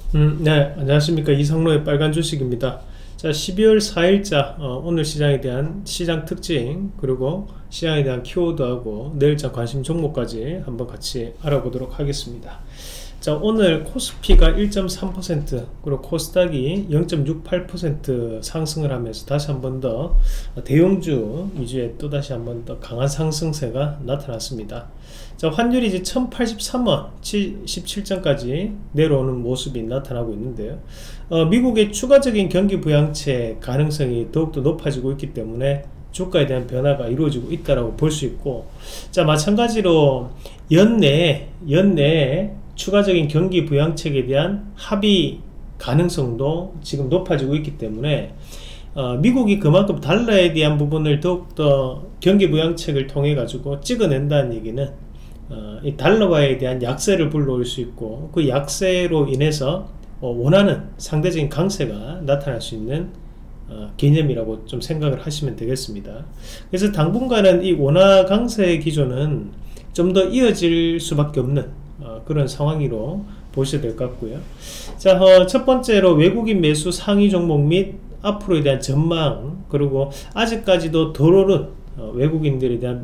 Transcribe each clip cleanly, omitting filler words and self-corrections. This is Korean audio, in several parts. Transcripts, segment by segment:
네, 안녕하십니까. 이상로의 빨간 주식입니다. 자, 12월 4일자 오늘 시장에 대한 시장 특징, 그리고 시장에 대한 키워드하고 내일자 관심 종목까지 한번 같이 알아보도록 하겠습니다. 자, 오늘 코스피가 1.3%, 그리고 코스닥이 0.68% 상승을 하면서 다시 한번 더 대형주 위주의 또다시 한번 더 강한 상승세가 나타났습니다. 자, 환율이 이제 1083원 17전까지 내려오는 모습이 나타나고 있는데요. 미국의 추가적인 경기 부양책 가능성이 더욱더 높아지고 있기 때문에 주가에 대한 변화가 이루어지고 있다고 볼 수 있고, 자, 마찬가지로 연내에 추가적인 경기 부양책에 대한 합의 가능성도 지금 높아지고 있기 때문에 미국이 그만큼 달러에 대한 부분을 더욱더 경기 부양책을 통해 가지고 찍어낸다는 얘기는 이 달러화에 대한 약세를 불러올 수 있고, 그 약세로 인해서 원하는 상대적인 강세가 나타날 수 있는 개념이라고 좀 생각을 하시면 되겠습니다. 그래서 당분간은 이 원화 강세 기조는 좀 더 이어질 수밖에 없는 그런 상황으로 보셔야 될 것 같고요. 자, 첫 번째로 외국인 매수 상위 종목 및 앞으로에 대한 전망, 그리고 아직까지도 덜 오른 외국인들에 대한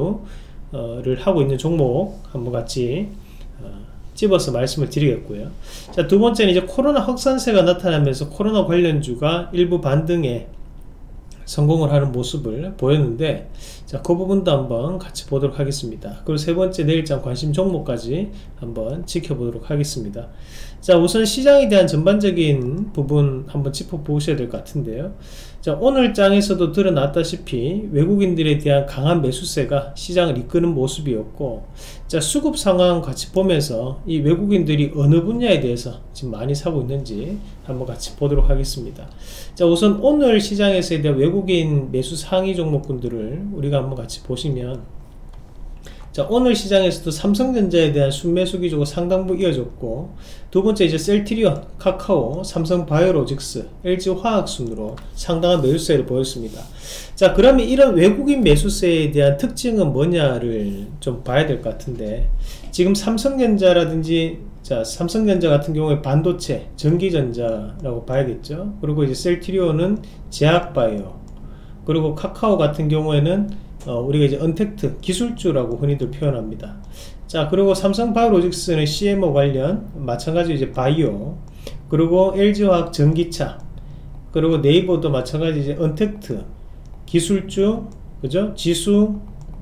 매수를 하고 있는 종목 한번 같이 집어서 말씀을 드리겠고요. 자, 두 번째는 이제 코로나 확산세가 나타나면서 코로나 관련주가 일부 반등에 성공을 하는 모습을 보였는데, 자, 그 부분도 한번 같이 보도록 하겠습니다. 그리고 세 번째 내일장 관심 종목까지 한번 지켜보도록 하겠습니다. 자, 우선 시장에 대한 전반적인 부분 한번 짚어보셔야 될 것 같은데요. 자, 오늘 장에서도 드러났다시피 외국인들에 대한 강한 매수세가 시장을 이끄는 모습이었고, 자, 수급 상황 같이 보면서 이 외국인들이 어느 분야에 대해서 지금 많이 사고 있는지 한번 같이 보도록 하겠습니다. 자, 우선 오늘 시장에서에 대한 외국인 매수 상위 종목군들을 우리가 한번 같이 보시면, 자, 오늘 시장에서도 삼성전자에 대한 순매수 기조가 상당부 이어졌고, 두 번째 이제 셀트리온, 카카오, 삼성바이오로직스, LG화학 순으로 상당한 매수세를 보였습니다. 자, 그러면 이런 외국인 매수세에 대한 특징은 뭐냐를 좀 봐야 될 것 같은데, 지금 삼성전자라든지, 자, 삼성전자 같은 경우에 반도체, 전기전자라고 봐야겠죠. 그리고 이제 셀트리온은 제약바이오, 그리고 카카오 같은 경우에는 우리가 이제 언택트 기술주라고 흔히들 표현합니다. 자, 그리고 삼성바이오로직스는 CMO 관련, 마찬가지로 이제 바이오, 그리고 LG화학 전기차, 그리고 네이버도 마찬가지 이제 언택트 기술주, 그죠? 지수,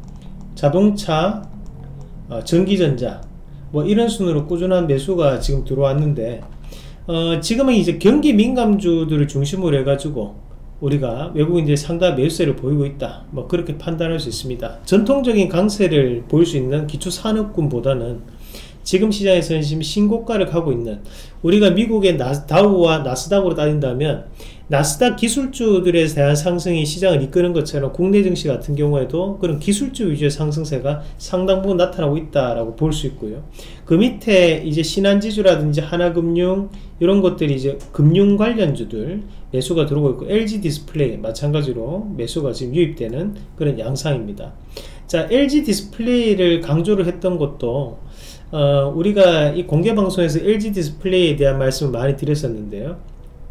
자동차, 전기전자, 뭐 이런 순으로 꾸준한 매수가 지금 들어왔는데, 지금은 이제 경기 민감주들을 중심으로 해가지고 우리가 외국인들이 상당한 매수세를 보이고 있다, 뭐 그렇게 판단할 수 있습니다. 전통적인 강세를 보일 수 있는 기초산업군보다는 지금 시장에서는 지금 신고가를 가고 있는, 우리가 미국의 다우와 나스닥으로 따진다면 나스닥 기술주들에 대한 상승이 시장을 이끄는 것처럼 국내 증시 같은 경우에도 그런 기술주 위주의 상승세가 상당 부분 나타나고 있다라고 볼 수 있고요. 그 밑에 이제 신한지주라든지 하나금융 이런 것들이 이제 금융 관련주들 매수가 들어오고 있고, LG 디스플레이 마찬가지로 매수가 지금 유입되는 그런 양상입니다. 자, LG 디스플레이를 강조를 했던 것도 우리가 이 공개방송에서 LG 디스플레이에 대한 말씀을 많이 드렸었는데요.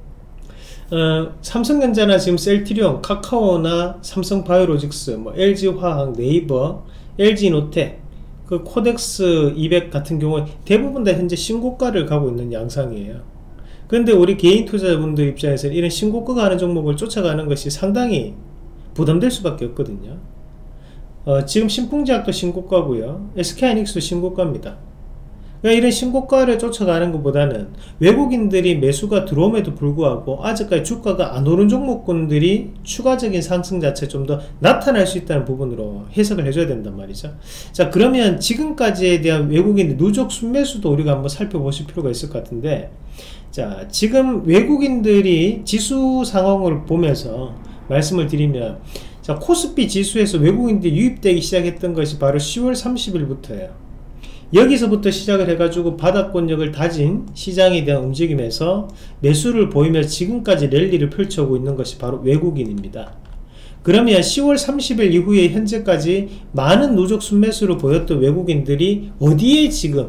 삼성전자나 지금 셀트리온, 카카오나 삼성바이오로직스, 뭐 LG화학, 네이버, LG노텍, 그 코덱스 200 같은 경우에 대부분 다 현재 신고가를 가고 있는 양상이에요. 그런데 우리 개인 투자자분들 입장에서는 이런 신고가 가는 종목을 쫓아가는 것이 상당히 부담될 수밖에 없거든요. 지금 신풍제약도 신고가고요, SK하이닉스도 신고가입니다. 그러니까 이런 신고가를 쫓아가는 것보다는 외국인들이 매수가 들어옴에도 불구하고 아직까지 주가가 안 오른 종목군들이 추가적인 상승 자체 좀 더 나타날 수 있다는 부분으로 해석을 해줘야 된단 말이죠. 자, 그러면 지금까지에 대한 외국인의 누적 순매수도 우리가 한번 살펴보실 필요가 있을 것 같은데, 자, 지금 외국인들이 지수 상황을 보면서 말씀을 드리면, 자, 코스피 지수에서 외국인들이 유입되기 시작했던 것이 바로 10월 30일부터예요. 여기서부터 시작을 해가지고 바닥권력을 다진 시장에 대한 움직임에서 매수를 보이면서 지금까지 랠리를 펼쳐오고 있는 것이 바로 외국인입니다. 그러면 10월 30일 이후에 현재까지 많은 누적 순매수를 보였던 외국인들이 어디에 지금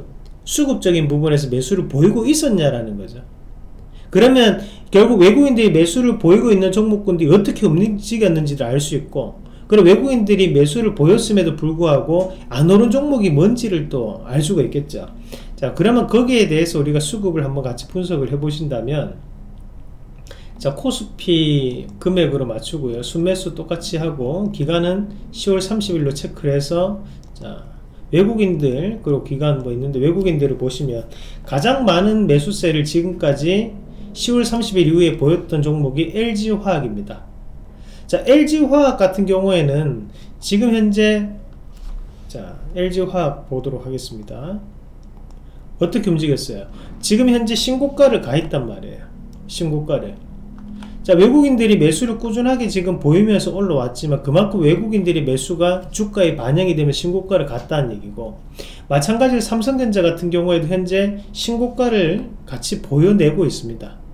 수급적인 부분에서 매수를 보이고 있었냐라는 거죠. 그러면 결국 외국인들이 매수를 보이고 있는 종목군들이 어떻게 움직였는지를 알 수 있고, 그리고 외국인들이 매수를 보였음에도 불구하고 안 오른 종목이 뭔지를 또 알 수가 있겠죠. 자, 그러면 거기에 대해서 우리가 수급을 한번 같이 분석을 해 보신다면, 자, 코스피 금액으로 맞추고요. 순매수 똑같이 하고 기간은 10월 30일로 체크를 해서, 자, 외국인들 그리고 기간 뭐 있는데 외국인들을 보시면 가장 많은 매수세를 지금까지 10월 30일 이후에 보였던 종목이 LG화학입니다. 자, LG화학 같은 경우에는 지금 현재, 자, LG화학 보도록 하겠습니다. 어떻게 움직였어요? 지금 현재 신고가를 가했단 말이에요. 신고가를. 자, 외국인들이 매수를 꾸준하게 지금 보이면서 올라왔지만 그만큼 외국인들이 매수가 주가에 반영이 되면 신고가를 갔다는 얘기고, 마찬가지로 삼성전자 같은 경우에도 현재 신고가를 같이 보여내고 있습니다.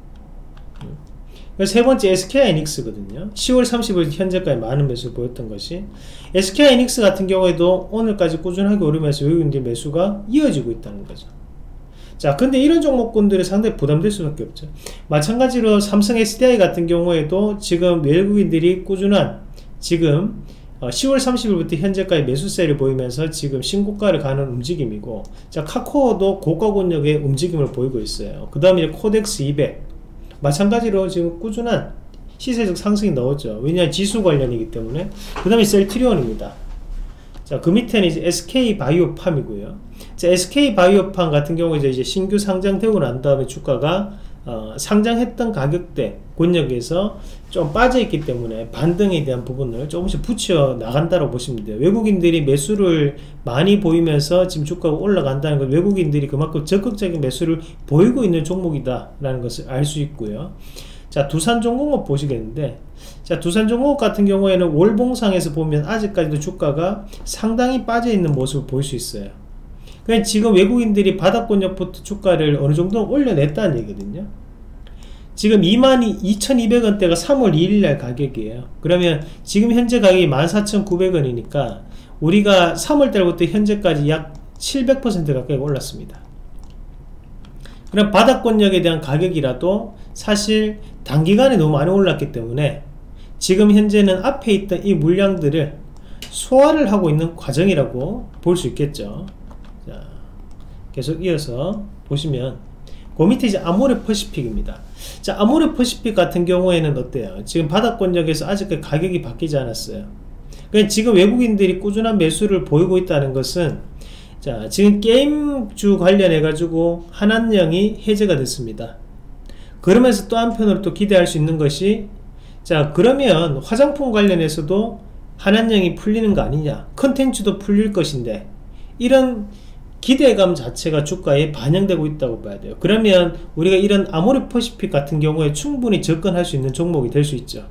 세 번째 SK하이닉스거든요. 10월 30일 현재까지 많은 매수를 보였던 것이, SK하이닉스 같은 경우에도 오늘까지 꾸준하게 오르면서 외국인들 매수가 이어지고 있다는 거죠. 자, 근데 이런 종목군들이 상당히 부담될 수밖에 없죠. 마찬가지로 삼성 SDI 같은 경우에도 지금 외국인들이 꾸준한 지금 10월 30일부터 현재까지 매수세를 보이면서 지금 신고가를 가는 움직임이고, 자, 카카오도 고가권역의 움직임을 보이고 있어요. 그 다음에 코덱스 200 마찬가지로 지금 꾸준한 시세적 상승이 나오죠. 왜냐하면 지수 관련이기 때문에. 그 다음에 셀트리온입니다. 자, 그 밑에는 이제 SK바이오팜이고요. 자, SK바이오팜 같은 경우에 이제 신규 상장되고 난 다음에 주가가 상장했던 가격대 권역에서 좀 빠져있기 때문에 반등에 대한 부분을 조금씩 붙여 나간다고 보시면 돼요. 외국인들이 매수를 많이 보이면서 지금 주가가 올라간다는 건 외국인들이 그만큼 적극적인 매수를 보이고 있는 종목이다 라는 것을 알 수 있고요. 자, 두산중공업 보시겠는데, 자, 두산중공업 같은 경우에는 월봉상에서 보면 아직까지도 주가가 상당히 빠져있는 모습을 볼 수 있어요. 그냥 지금 외국인들이 바닥권역부터 주가를 어느 정도 올려냈다는 얘기거든요. 지금 22,200원대가 3월 2일날 가격이에요. 그러면 지금 현재 가격이 14,900원이니까 우리가 3월달부터 현재까지 약 700% 가까이 올랐습니다. 그럼 바닥권역에 대한 가격이라도 사실 단기간에 너무 많이 올랐기 때문에 지금 현재는 앞에 있던 이 물량들을 소화를 하고 있는 과정이라고 볼 수 있겠죠. 자, 계속 이어서 보시면 그 밑에 이제 아모레퍼시픽입니다. 자, 아모레퍼시픽 같은 경우에는 어때요? 지금 바닥권역에서 아직까지 가격이 바뀌지 않았어요. 그러니까 지금 외국인들이 꾸준한 매수를 보이고 있다는 것은, 자, 지금 게임주 관련해 가지고 한한령이 해제가 됐습니다. 그러면서 또 한편으로 또 기대할 수 있는 것이, 자, 그러면 화장품 관련해서도 한한령이 풀리는 거 아니냐, 컨텐츠도 풀릴 것인데, 이런 기대감 자체가 주가에 반영되고 있다고 봐야 돼요. 그러면 우리가 이런 아모레퍼시픽 같은 경우에 충분히 접근할 수 있는 종목이 될 수 있죠.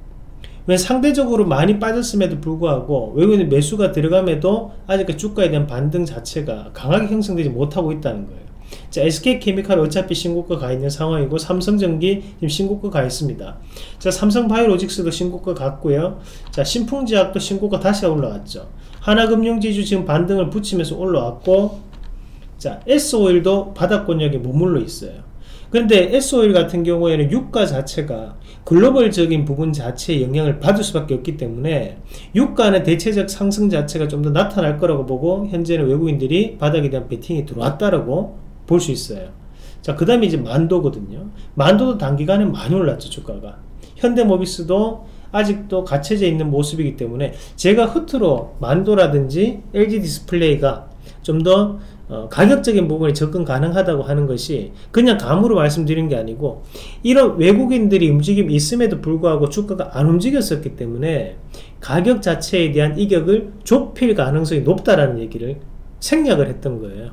왜 상대적으로 많이 빠졌음에도 불구하고 외국인 매수가 들어감에도 아직까지 주가에 대한 반등 자체가 강하게 형성되지 못하고 있다는 거예요. 자, SK케미칼 어차피 신고가 가 있는 상황이고, 삼성전기 지금 신고가 가 있습니다. 자, 삼성바이오로직스도 신고가 갔고요. 자, 신풍제약도 신고가 다시 올라왔죠. 하나금융지주 지금 반등을 붙이면서 올라왔고, 자, S오일도 바닥권역에 머물러 있어요. 그런데 S오일 같은 경우에는 유가 자체가 글로벌적인 부분 자체에 영향을 받을 수밖에 없기 때문에 유가는 대체적 상승 자체가 좀 더 나타날 거라고 보고, 현재는 외국인들이 바닥에 대한 베팅이 들어왔다라고 볼 수 있어요. 자, 그 다음에 이제 만도거든요. 만도도 단기간에 많이 올랐죠, 주가가. 현대모비스도 아직도 갇혀져 있는 모습이기 때문에 제가 흐트로 만도라든지 LG디스플레이가 좀 더 가격적인 부분에 접근 가능하다고 하는 것이 그냥 감으로 말씀드린 게 아니고, 이런 외국인들이 움직임이 있음에도 불구하고 주가가 안 움직였었기 때문에 가격 자체에 대한 이격을 좁힐 가능성이 높다라는 얘기를 생략을 했던 거예요.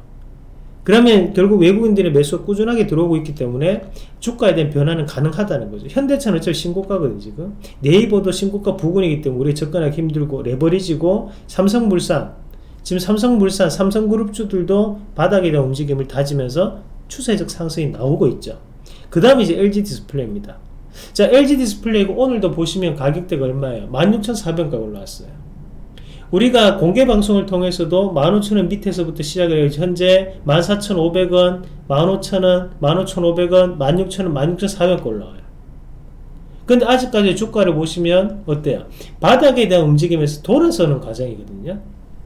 그러면 결국 외국인들의 매수가 꾸준하게 들어오고 있기 때문에 주가에 대한 변화는 가능하다는 거죠. 현대차는 어차피 신고가거든요. 지금 네이버도 신고가 부근이기 때문에 우리 접근하기 힘들고, 레버리지고, 삼성물산, 지금 삼성물산, 삼성그룹주들도 바닥에 대한 움직임을 다지면서 추세적 상승이 나오고 있죠. 그 다음에 이제 LG디스플레이입니다. 자, LG디스플레이고 오늘도 보시면 가격대가 얼마예요? 16,400원까지 올라왔어요. 우리가 공개 방송을 통해서도 15,000원 밑에서부터 시작을 해서 현재 14,500원, 15,000원, 15,500원, 16,000원, 16,400원 올라와요. 근데 아직까지 주가를 보시면 어때요? 바닥에 대한 움직임에서 돌아서는 과정이거든요.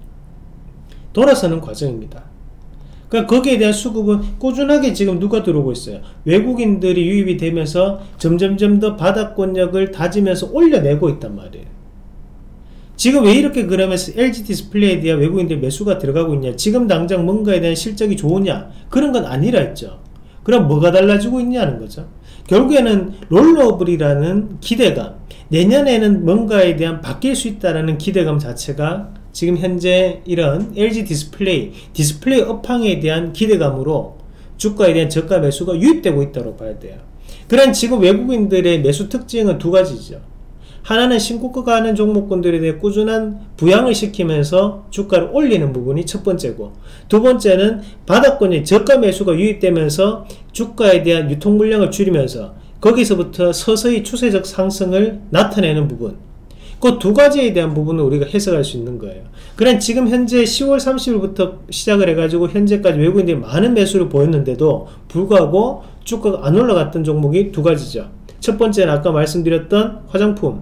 돌아서는 과정입니다. 그러니까 거기에 대한 수급은 꾸준하게 지금 누가 들어오고 있어요? 외국인들이 유입이 되면서 점점점 더 바닥권력을 다지면서 올려내고 있단 말이에요. 지금 왜 이렇게 그러면서 LG 디스플레이에 대한 외국인들 매수가 들어가고 있냐? 지금 당장 뭔가에 대한 실적이 좋으냐? 그런 건 아니라 했죠. 그럼 뭐가 달라지고 있냐는 거죠. 결국에는 롤러블이라는 기대감, 내년에는 뭔가에 대한 바뀔 수 있다는 기대감 자체가 지금 현재 이런 LG 디스플레이 업황에 대한 기대감으로 주가에 대한 저가 매수가 유입되고 있다고 봐야 돼요. 그런 지금 외국인들의 매수 특징은 두 가지죠. 하나는 신고가 하는 종목군들에 대해 꾸준한 부양을 시키면서 주가를 올리는 부분이 첫 번째고, 두 번째는 바닥권의 저가 매수가 유입되면서 주가에 대한 유통 물량을 줄이면서 거기서부터 서서히 추세적 상승을 나타내는 부분, 그 두 가지에 대한 부분을 우리가 해석할 수 있는 거예요. 그럼 지금 현재 10월 30일부터 시작을 해가지고 현재까지 외국인들이 많은 매수를 보였는데도 불구하고 주가가 안 올라갔던 종목이 두 가지죠. 첫 번째는 아까 말씀드렸던 화장품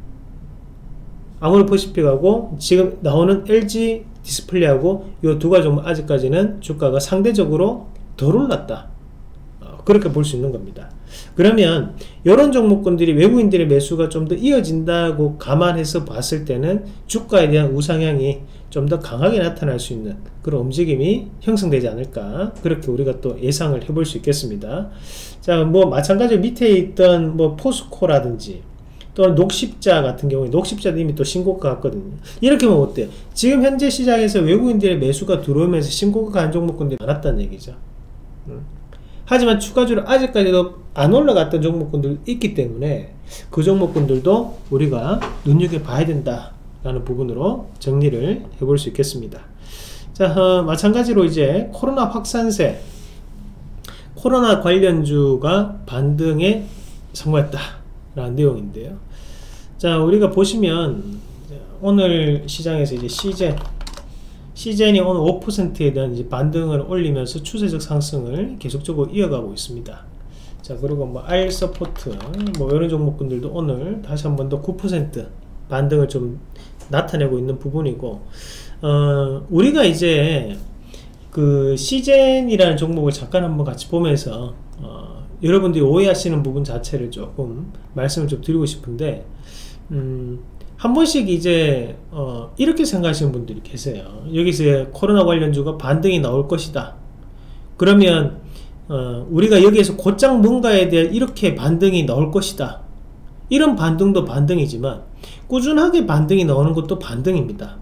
아모레퍼시픽하고 지금 나오는 LG 디스플레이하고 이 두 가지 종목 아직까지는 주가가 상대적으로 덜 올랐다, 그렇게 볼 수 있는 겁니다. 그러면 이런 종목군들이 외국인들의 매수가 좀 더 이어진다고 감안해서 봤을 때는 주가에 대한 우상향이 좀 더 강하게 나타날 수 있는 그런 움직임이 형성되지 않을까, 그렇게 우리가 또 예상을 해볼 수 있겠습니다. 자, 뭐 마찬가지로 밑에 있던 뭐 포스코라든지 또 녹십자 같은 경우에 녹십자도 이미 또 신고가 갔거든요. 이렇게 보면 어때요? 지금 현재 시장에서 외국인들의 매수가 들어오면서 신고가 간 종목군들이 많았다는 얘기죠. 하지만 추가적으로 아직까지도 안 올라갔던 종목군들이 있기 때문에 그 종목군들도 우리가 눈여겨봐야 된다라는 부분으로 정리를 해볼 수 있겠습니다. 자, 마찬가지로 이제 코로나 확산세, 코로나 관련주가 반등에 성공했다라는 내용인데요. 자, 우리가 보시면 오늘 시장에서 이제 시젠이 오늘 5%에 대한 이제 반등을 올리면서 추세적 상승을 계속적으로 이어가고 있습니다. 자, 그리고 뭐 알서포트 뭐 이런 종목군들도 오늘 다시 한 번 더 9% 반등을 좀 나타내고 있는 부분이고, 우리가 이제 그 시젠이라는 종목을 잠깐 한번 같이 보면서 여러분들이 오해하시는 부분 자체를 조금 말씀을 좀 드리고 싶은데, 한 번씩 이제 이렇게 생각하시는 분들이 계세요. 여기서 코로나 관련주가 반등이 나올 것이다. 그러면 우리가 여기에서 곧장 뭔가에 대한 이렇게 반등이 나올 것이다. 이런 반등도 반등이지만 꾸준하게 반등이 나오는 것도 반등입니다.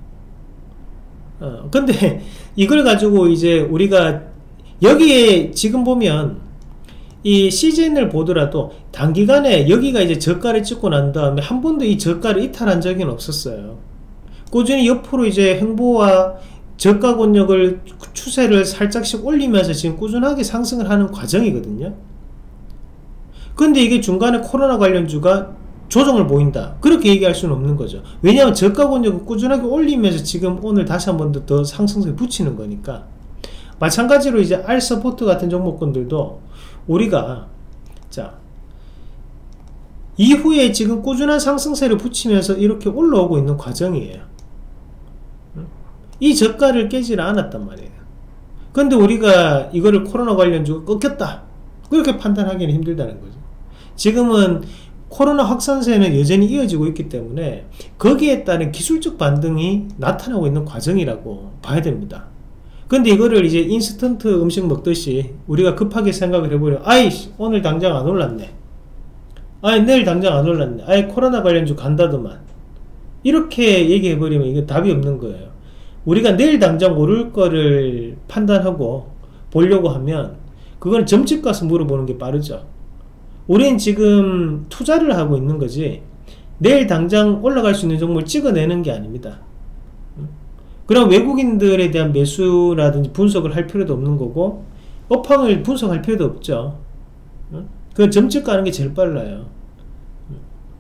근데 이걸 가지고 이제 우리가 여기에 지금 보면 이 시즌을 보더라도 단기간에 여기가 이제 저가를 찍고 난 다음에 한 번도 이 저가를 이탈한 적은 없었어요. 꾸준히 옆으로 이제 행보와 저가 권역을 추세를 살짝씩 올리면서 지금 꾸준하게 상승을 하는 과정이거든요. 근데 이게 중간에 코로나 관련주가 조정을 보인다, 그렇게 얘기할 수는 없는 거죠. 왜냐하면 저가 권역을 꾸준하게 올리면서 지금 오늘 다시 한 번 더 상승세를 붙이는 거니까. 마찬가지로 이제 알서포트 같은 종목군들도 우리가 자 이후에 지금 꾸준한 상승세를 붙이면서 이렇게 올라오고 있는 과정이에요. 이 저가를 깨지를 않았단 말이에요. 근데 우리가 이거를 코로나 관련주가 꺾였다, 그렇게 판단하기는 힘들다는 거죠. 지금은 코로나 확산세는 여전히 이어지고 있기 때문에 거기에 따른 기술적 반등이 나타나고 있는 과정이라고 봐야 됩니다. 근데 이거를 이제 인스턴트 음식 먹듯이 우리가 급하게 생각을 해보려, 아이씨 오늘 당장 안 올랐네, 아이 내일 당장 안 올랐네, 아이 코로나 관련주 간다더만, 이렇게 얘기해버리면 이게 답이 없는 거예요. 우리가 내일 당장 오를 거를 판단하고 보려고 하면 그건 점집 가서 물어보는 게 빠르죠. 우린 지금 투자를 하고 있는 거지 내일 당장 올라갈 수 있는 종목을 찍어내는 게 아닙니다. 그럼 외국인들에 대한 매수라든지 분석을 할 필요도 없는 거고 업황을 분석할 필요도 없죠. 그건 점집 가는 게 제일 빨라요.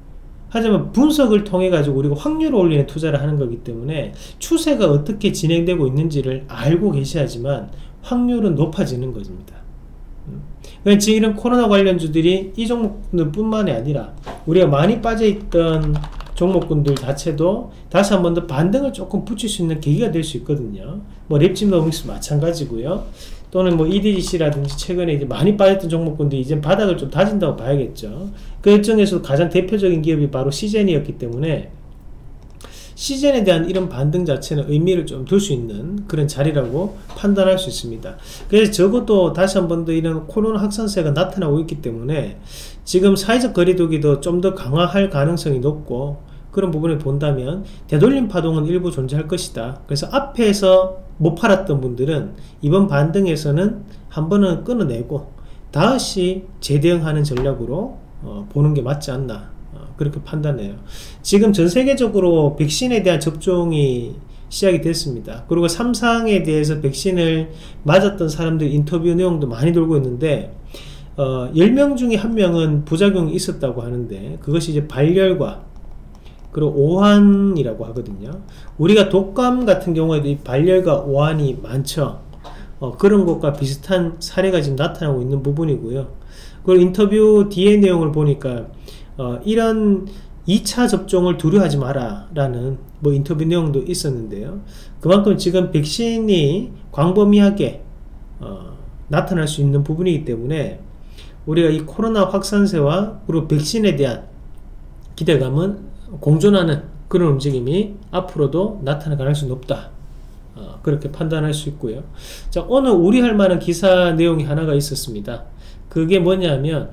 하지만 분석을 통해 가지고 우리가 확률을 올리는 투자를 하는 거기 때문에 추세가 어떻게 진행되고 있는지를 알고 계셔야지만 확률은 높아지는 것입니다. 그러니까 지금 이런 코로나 관련주들이 이 종목들 뿐만이 아니라 우리가 많이 빠져있던 종목군들 자체도 다시 한 번 더 반등을 조금 붙일 수 있는 계기가 될 수 있거든요. 뭐 랩진노믹스 마찬가지고요. 또는 뭐 EDGC라든지 최근에 이제 많이 빠졌던 종목군들이 이제 바닥을 좀 다진다고 봐야겠죠. 그 일정에서 가장 대표적인 기업이 바로 시젠이었기 때문에 시젠에 대한 이런 반등 자체는 의미를 좀 둘 수 있는 그런 자리라고 판단할 수 있습니다. 그래서 적어도 다시 한 번 더 이런 코로나 확산세가 나타나고 있기 때문에 지금 사회적 거리두기도 좀 더 강화할 가능성이 높고, 그런 부분을 본다면 되돌림 파동은 일부 존재할 것이다. 그래서 앞에서 못 팔았던 분들은 이번 반등에서는 한 번은 끊어내고 다시 재대응하는 전략으로 보는 게 맞지 않나, 그렇게 판단해요. 지금 전 세계적으로 백신에 대한 접종이 시작이 됐습니다. 그리고 3상에 대해서 백신을 맞았던 사람들 인터뷰 내용도 많이 돌고 있는데 10명 중에 1명은 부작용이 있었다고 하는데, 그것이 이제 발열과 그리고 오한이라고 하거든요. 우리가 독감 같은 경우에도 이 발열과 오한이 많죠. 그런 것과 비슷한 사례가 지금 나타나고 있는 부분이고요. 그리고 인터뷰 뒤의 내용을 보니까 이런 2차 접종을 두려워하지 마라 라는 뭐 인터뷰 내용도 있었는데요. 그만큼 지금 백신이 광범위하게 나타날 수 있는 부분이기 때문에 우리가 이 코로나 확산세와 그리고 백신에 대한 기대감은 공존하는 그런 움직임이 앞으로도 나타날 가능성이 높다, 그렇게 판단할 수 있고요. 자, 오늘 우려할 만한 기사 내용이 하나가 있었습니다. 그게 뭐냐면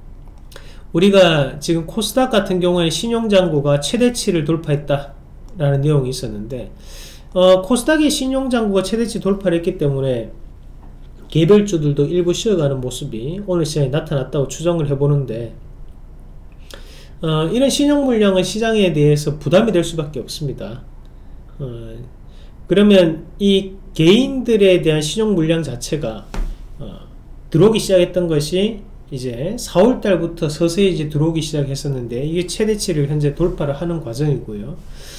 우리가 지금 코스닥 같은 경우에 신용장구가 최대치를 돌파했다 라는 내용이 있었는데, 코스닥의 신용장구가 최대치 돌파를 했기 때문에 개별주들도 일부 쉬어가는 모습이 오늘 시장에 나타났다고 추정을 해보는데, 이런 신용 물량은 시장에 대해서 부담이 될 수밖에 없습니다. 그러면 이 개인들에 대한 신용 물량 자체가 들어오기 시작했던 것이 이제 4월달부터 서서히 이제 들어오기 시작했었는데, 이게 최대치를 현재 돌파를 하는 과정이고요.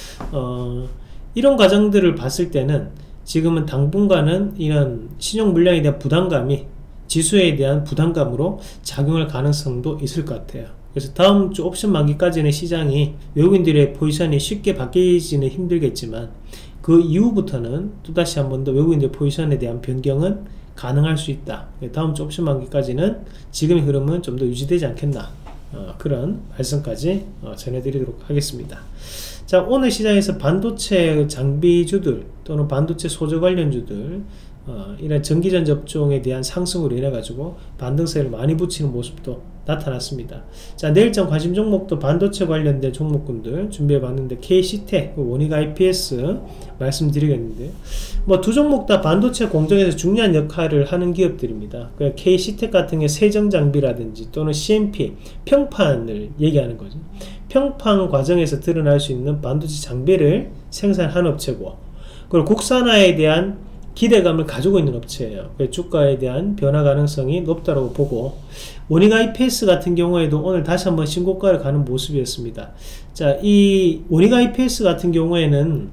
이런 과정들을 봤을 때는 지금은 당분간은 이런 신용 물량에 대한 부담감이 지수에 대한 부담감으로 작용할 가능성도 있을 것 같아요. 그래서 다음 주 옵션 만기까지는 시장이 외국인들의 포지션이 쉽게 바뀌지는 힘들겠지만, 그 이후부터는 또다시 한 번 더 외국인들의 포지션에 대한 변경은 가능할 수 있다. 다음 주 옵션 만기까지는 지금의 흐름은 좀 더 유지되지 않겠나, 그런 말씀까지 전해드리도록 하겠습니다. 자, 오늘 시장에서 반도체 장비주들 또는 반도체 소재 관련주들 이런 전기전 접종에 대한 상승으로 인해 가지고 반등세를 많이 붙이는 모습도 나타났습니다. 자, 내일장 관심 종목도 반도체 관련된 종목군들 준비해 봤는데, KC텍, 원익 IPS 말씀드리겠는데, 뭐 두 종목 다 반도체 공정에서 중요한 역할을 하는 기업들입니다. KC텍 같은 게 세정장비라든지 또는 CMP, 평판을 얘기하는 거죠. 평판 과정에서 드러날 수 있는 반도체 장비를 생산하는 업체고, 그리고 국산화에 대한 기대감을 가지고 있는 업체예요. 주가에 대한 변화 가능성이 높다고 보고, 원익 IPS 같은 경우에도 오늘 다시 한번 신고가를 가는 모습이었습니다. 자, 이 원익 IPS 같은 경우에는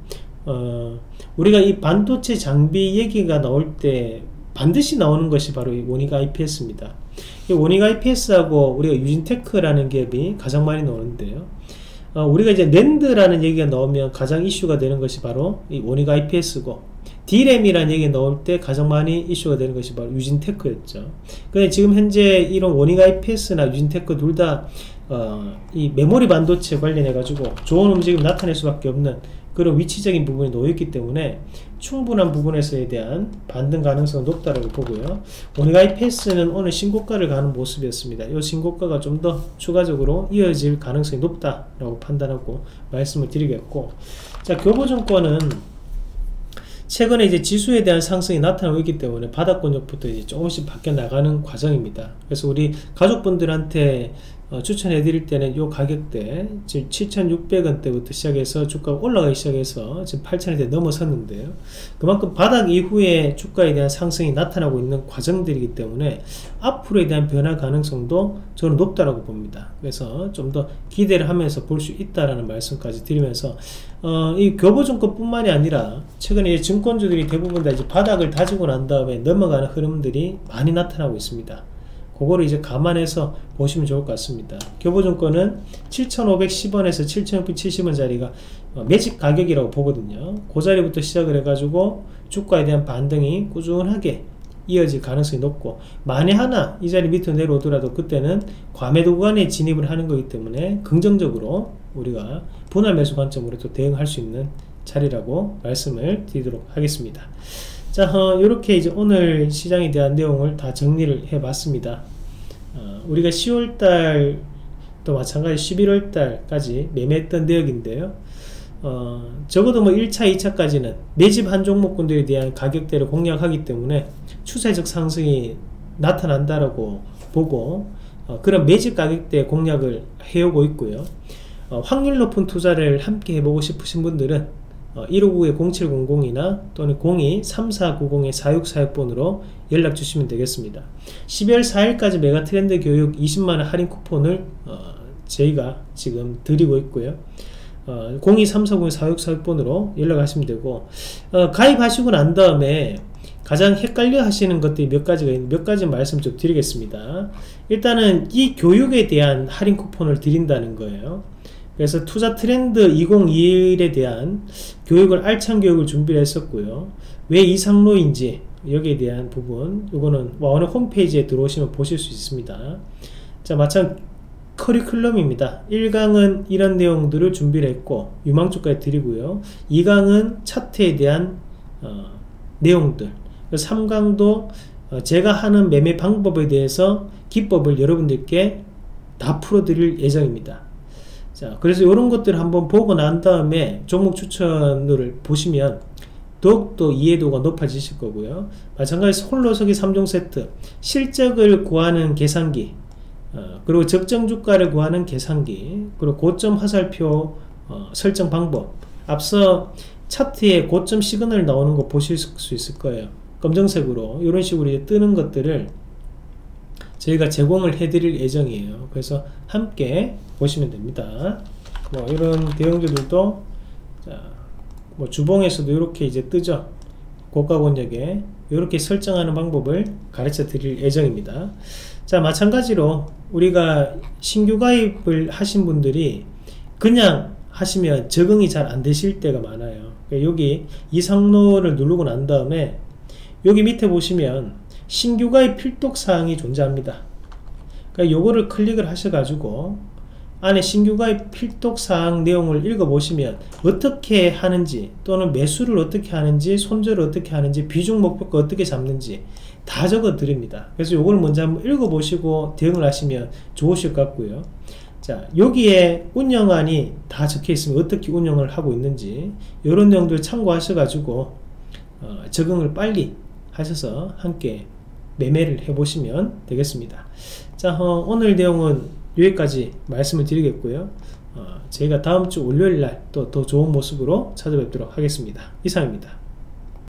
우리가 이 반도체 장비 얘기가 나올 때 반드시 나오는 것이 바로 이 원익 IPS입니다. 이 원익 IPS하고 우리가 유진테크라는 기업이 가장 많이 나오는데요. 우리가 이제 낸드라는 얘기가 나오면 가장 이슈가 되는 것이 바로 이 원익 IPS고, D램이라는 얘기가 나올 때 가장 많이 이슈가 되는 것이 바로 유진테크였죠. 근데 지금 현재 이런 원익 IPS나 유진테크 둘 다 이 메모리 반도체 관련해 가지고 좋은 움직임 나타낼 수밖에 없는 그런 위치적인 부분이 놓여있기 때문에 충분한 부분에서에 대한 반등 가능성은 높다고 보고요. 원익 IPS는 오늘 신고가를 가는 모습이었습니다. 이 신고가가 좀 더 추가적으로 이어질 가능성이 높다라고 판단하고 말씀을 드리겠고, 자, 교보증권은 최근에 이제 지수에 대한 상승이 나타나고 있기 때문에 바닥권역부터 이제 조금씩 바뀌어 나가는 과정입니다. 그래서 우리 가족분들한테 추천해 드릴 때는 요 가격대 지금 7,600원대부터 시작해서 주가가 올라가기 시작해서 지금 8,000원대 넘어섰는데요. 그만큼 바닥 이후에 주가에 대한 상승이 나타나고 있는 과정들이기 때문에 앞으로에 대한 변화 가능성도 저는 높다라고 봅니다. 그래서 좀 더 기대를 하면서 볼 수 있다라는 말씀까지 드리면서 이 교보증권 뿐만이 아니라 최근에 이제 증권주들이 대부분 다 이제 바닥을 다지고 난 다음에 넘어가는 흐름들이 많이 나타나고 있습니다. 그거를 이제 감안해서 보시면 좋을 것 같습니다. 교보증권은 7,510원에서 7,670원 자리가 매직 가격이라고 보거든요. 그 자리부터 시작을 해가지고 주가에 대한 반등이 꾸준하게 이어질 가능성이 높고, 만에 하나 이 자리 밑으로 내려오더라도 그때는 과매도 구간에 진입을 하는 거기 때문에 긍정적으로 우리가 분할 매수 관점으로 또 대응할 수 있는 자리라고 말씀을 드리도록 하겠습니다. 자, 이렇게 이제 오늘 시장에 대한 내용을 다 정리를 해 봤습니다. 우리가 10월달 또 마찬가지 11월달까지 매매했던 내역인데요. 적어도 뭐 1차, 2차까지는 매집 한 종목군들에 대한 가격대를 공략하기 때문에 추세적 상승이 나타난다라고 보고, 그런 매집 가격대 공략을 해오고 있고요. 확률 높은 투자를 함께 해보고 싶으신 분들은 159-0700이나 또는 02-3490-4646번으로 연락 주시면 되겠습니다. 12월 4일까지 메가트렌드 교육 20만원 할인 쿠폰을 저희가 지금 드리고 있고요. 02-3490-4646번으로 연락하시면 되고, 가입하시고 난 다음에 가장 헷갈려 하시는 것들이 몇 가지가 있는데 몇 가지 말씀 좀 드리겠습니다. 일단은 이 교육에 대한 할인 쿠폰을 드린다는 거예요. 그래서 투자 트렌드 2021에 대한 교육을, 알찬 교육을 준비를 했었고요. 왜 이상로인지 여기에 대한 부분, 이거는 오늘 홈페이지에 들어오시면 보실 수 있습니다. 자, 마찬가지 커리큘럼입니다. 1강은 이런 내용들을 준비를 했고 유망주까지 드리고요. 2강은 차트에 대한 내용들, 3강도 제가 하는 매매 방법에 대해서 기법을 여러분들께 다 풀어드릴 예정입니다. 자, 그래서 이런 것들을 한번 보고 난 다음에 종목 추천을 보시면 더욱더 이해도가 높아지실 거고요. 마찬가지 홀로서기 3종 세트, 실적을 구하는 계산기, 그리고 적정 주가를 구하는 계산기, 그리고 고점 화살표 설정 방법, 앞서 차트에 고점 시그널 나오는 거 보실 수 있을 거예요. 검정색으로 이런 식으로 이제 뜨는 것들을 저희가 제공을 해드릴 예정이에요. 그래서 함께 보시면 됩니다. 뭐 이런 대형주들도 뭐 주봉에서도 이렇게 이제 뜨죠. 고가 권역에 이렇게 설정하는 방법을 가르쳐 드릴 예정입니다. 자, 마찬가지로 우리가 신규 가입을 하신 분들이 그냥 하시면 적응이 잘 안 되실 때가 많아요. 여기 이상로를 누르고 난 다음에 여기 밑에 보시면 신규 가입 필독 사항이 존재합니다. 그러니까 요거를 클릭을 하셔가지고 안에 신규 가입 필독 사항 내용을 읽어보시면 어떻게 하는지, 또는 매수를 어떻게 하는지, 손절을 어떻게 하는지, 비중 목표가 어떻게 잡는지 다 적어 드립니다. 그래서 요걸 먼저 한번 읽어보시고 대응을 하시면 좋으실 것 같고요. 자, 여기에 운영안이 다 적혀 있으면 어떻게 운영을 하고 있는지 이런 내용들 참고하셔가지고 적응을 빨리 하셔서 함께 매매를 해보시면 되겠습니다. 자, 오늘 내용은 여기까지 말씀을 드리겠고요. 저희가 다음주 월요일날 또 더 좋은 모습으로 찾아뵙도록 하겠습니다. 이상입니다.